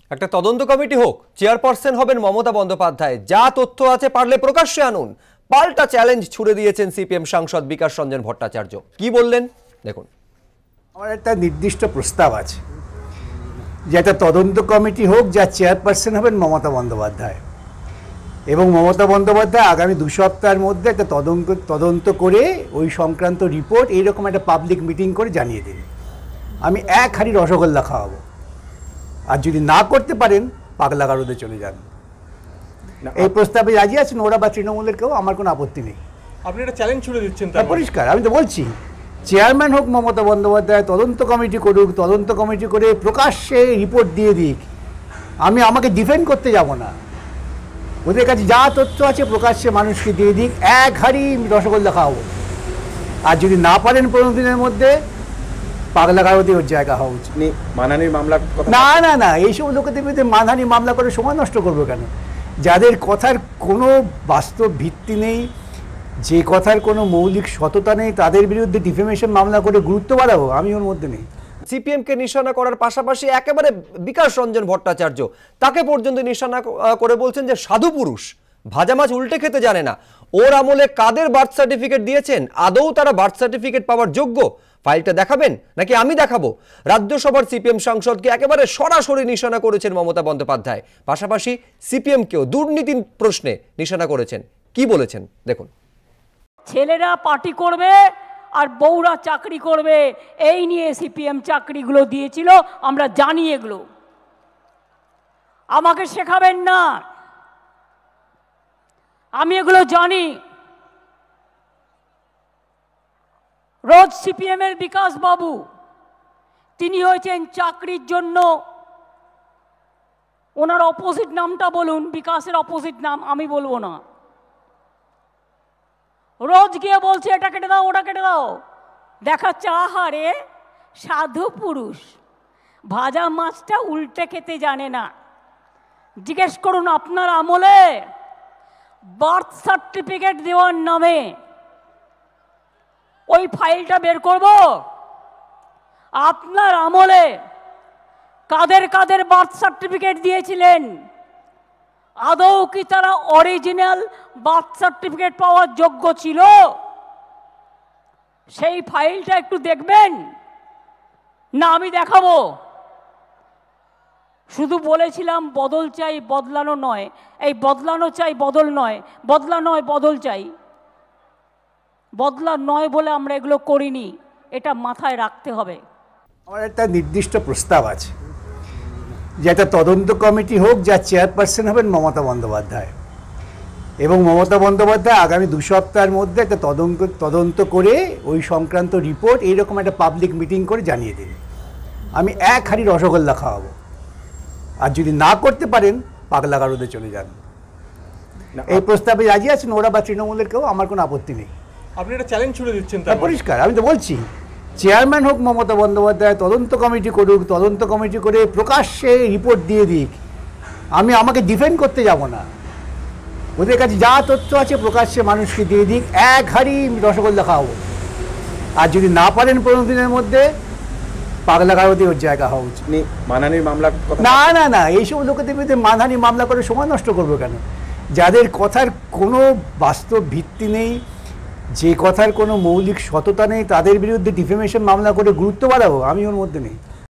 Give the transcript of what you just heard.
একটা তদন্ত কমিটি হোক, চেয়ারপারসন হবেন মমতা বন্দ্যোপাধ্যায়, যা তথ্য আছে পারলে প্রকাশ্যে আনুন। পাল্টা চ্যালেঞ্জ ছুড়ে দিয়েছেন সিপিএম সাংসদ বিকাশ রঞ্জন ভট্টাচার্য। কি বললেন দেখুন। আমার একটা নির্দিষ্ট প্রস্তাব আছে যে একটা তদন্ত কমিটি হোক, যা চেয়ারপারসন হবেন মমতা বন্দ্যোপাধ্যায়, এবং মমতা বন্দ্যোপাধ্যায় আগামী 2 সপ্তাহের মধ্যে একটা তদন্ত করে ওই সংক্রান্ত রিপোর্ট এইরকম একটা পাবলিক মিটিং করে জানিয়ে দিন। আমি 1 হাঁড়ি রসগোল্লা খাওয়াবো, আর যদি না করতে পারেন পাগলা গারদে চলে যান। এই প্রস্তাবে রাজি আছেন ওরা বা তৃণমূলের কেউ? আমার কোনো আপত্তি নেই। আপনি একটা চ্যালেঞ্জ ছুড়ে দিচ্ছেন। পরিষ্কার, আমি তো বলছি চেয়ারম্যান হোক মমতা বন্দ্যোপাধ্যায়, তদন্ত কমিটি করুক, তদন্ত কমিটি করে প্রকাশ্যে রিপোর্ট দিয়ে দিক। আমাকে ডিফেন্ড করতে যাব না, ওদের কাছে যা তথ্য আছে প্রকাশ্যে মানুষকে দিয়ে দিক। 1 হাঁড়ি রসগোল্লা খাওয়াবো, আর যদি না পারেন 15 দিনের মধ্যে পাগলা গারদে ওর জায়গা হওয়া উচিত। মানহানির মামলা? না না না, এইসব লোকেদের বিরুদ্ধে মানহানি মামলা করে সময় নষ্ট করবো কেন? যাদের কথার কোনো বাস্তব ভিত্তি নেই, যে কথার কোনো মৌলিক সততা নেই, তাদের বিরুদ্ধে ডিফেমেশন মামলা করে গুরুত্ব বাড়াবো, আমি ওর মধ্যে নেই। সিপিএম কে নিশানা করার পাশাপাশি একেবারে বিকাশ রঞ্জন ভট্টাচার্য তাকে পর্যন্ত নিশানা করে বলছেন যে সাধু পুরুষ, ভাজা মাছ উল্টে খেতে জানে না। ওর আমলে কাদের বার্থ সার্টিফিকেট দিয়েছেন, আদৌ তারা বার্থ সার্টিফিকেট পাওয়ার যোগ্য? ফাইলটা দেখাবেন নাকি আমি দেখাবো? রাজ্যসভার সিপিএম সাংসদকে একেবারে সরাসরি নিশানা করেছেন মমতা বন্দ্যোপাধ্যায়। পাশাপাশি সিপিএম কেও দুর্নীতির প্রশ্নে নিশানা করেছেন। কি বলেছেন দেখুন। ছেলেরা পার্টি করবে আর বউরা চাকরি করবে, এই নিয়ে সিপিএম চাকরিগুলো দিয়েছিল, আমরা জানি এগুলো। আমাকে শেখাবেন না, আমি এগুলো জানি। রোজ সিপিএম এর বিকাশ বাবু, তিনি হয়েছেন চাকরির জন্য, ওনার অপোজিট নামটা বলুন, বিকাশের অপোজিট নাম আমি বলবো না। রোজ গিয়ে বলছে এটা কেটে দাও, ওটা কেটে দাও, দেখাচ্ছে আহারে সাধু পুরুষ, ভাজা মাছটা উল্টে খেতে জানে না। জিজ্ঞেস করুন আপনার আমলে বার্থ সার্টিফিকেট দেওয়ার নামে ওই ফাইলটা বের করব, আপনার আমলে কাদের কাদের বার্থ সার্টিফিকেট দিয়েছিলেন, আদৌ কি তারা অরিজিনাল বার্থ সার্টিফিকেট পাওয়ার যোগ্য ছিল? সেই ফাইলটা একটু দেখবেন না, আমি দেখাবো। শুধু বলেছিলাম বদল চাই, বদলানো নয়। এই বদলানো চাই, বদল নয়, বদলা নয় বদল চাই। বদলা নয় বলে আমরা এগুলো করিনি, এটা মাথায় রাখতে হবে। আমার একটা নির্দিষ্ট প্রস্তাব আছে যে একটা তদন্ত কমিটি হোক, যা চেয়ারপারসন হবেন মমতা বন্দ্যোপাধ্যায়, এবং মমতা বন্দ্যোপাধ্যায় আগামী 2 সপ্তাহের মধ্যে একটা তদন্ত করে ওই সংক্রান্ত রিপোর্ট এইরকম একটা পাবলিক মিটিং করে জানিয়ে দিন। আমি 1 হাঁড়ি রসগোল্লা খাওয়াবো, আর যদি না করতে পারেন পাগলা গারদে চলে যান। এই প্রস্তাবে রাজি আছেন ওরা বা তৃণমূলের কেউ? আমার কোনো আপত্তি নেই। আপনি একটা চ্যালেঞ্জ ছুড়ে দিচ্ছেন। পরিষ্কার, আমি তো বলছি চেয়ারম্যান হোক মমতা বন্দ্যোপাধ্যায়, তদন্ত কমিটি করুক, তদন্ত কমিটি করে প্রকাশ্যে রিপোর্ট দিয়ে দিক। আমাকে ডিফেন্ড করতে যাব না, ওদের কাছে যা তথ্য আছে প্রকাশ্যে মানুষকে দিয়ে দিক। 1 হাঁড়ি রসগোল্লা খাওয়াবো, আর যদি না পারেন 15 দিনের মধ্যে পাগলা গারদে ওর জায়গা হওয়া উচিত। মানহানির মামলা? না না না, এইসব লোকেদের বিরুদ্ধে মানহানি মামলা করে সময় নষ্ট করবো কেন? যাদের কথার কোনো বাস্তব ভিত্তি নেই, যে কথার কোনো মৌলিক সততা নেই, তাদের বিরুদ্ধে ডিফেমেশন মামলা করে গুরুত্ব বাড়াবো, আমি ওর মধ্যে নেই।